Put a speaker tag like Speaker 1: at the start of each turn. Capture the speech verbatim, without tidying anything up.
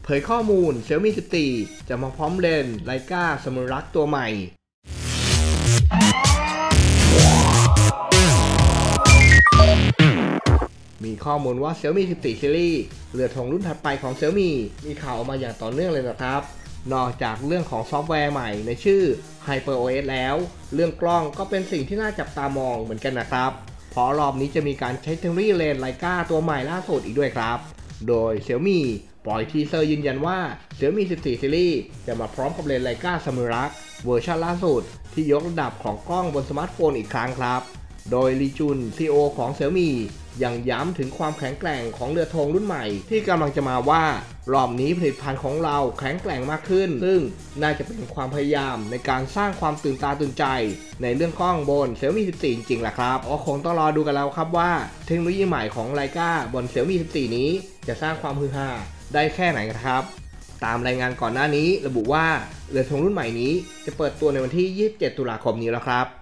Speaker 1: ยข้อมูล Xiaomi สิบสี่ จะมาพร้อมเลนส์ Leica Smart ตัวใหม่มีข้อมูลว่า Xiaomi สิบสี่ Series เรือธงรุ่นถัดไปของ Xiaomi มีข่าวออกมาอย่างต่อเนื่องเลยนะครับนอกจากเรื่องของซอฟต์แวร์ใหม่ในชื่อ HyperOS แล้วเรื่องกล้องก็เป็นสิ่งที่น่าจับตามองเหมือนกันนะครับเพราะรอบนี้จะมีการใช้เทคโนโลยีเลนส์ Leica ตัวใหม่ล่าสุดอีกด้วยครับโดย Xiaomi ปล่อยทีเซอร์ยืนยันว่า Xiaomi สิบสี่ Series จะมาพร้อมกับเลนส์ Leica Smart เวอร์ชันล่าสุดที่ยกระดับของกล้องบนสมาร์ทโฟนอีกครั้งครับโดยลีจุน ซี อี โอ ของ Xiaomi ยังย้ำถึงความแข็งแกร่งของเรือธงรุ่นใหม่ที่กำลังจะมาว่ารอบนี้ผลิตภัณฑ์ของเราแข็งแกร่งมากขึ้นซึ่งน่าจะเป็นความพยายามในการสร้างความตื่นตาตื่นใจในเรื่องกล้องบน Xiaomi สิบสี่ จริงๆแหละครับก็คงต้องรอดูกันแล้วครับว่าเทคโนโลยีใหม่ของ Leica บน Xiaomi สิบสี่ นี้จะสร้างความฮือฮาได้แค่ไหนครับตามรายงานก่อนหน้านี้ระบุว่าเรือธงรุ่นใหม่นี้จะเปิดตัวในวันที่ยี่สิบเจ็ดตุลาคมนี้แล้วครับ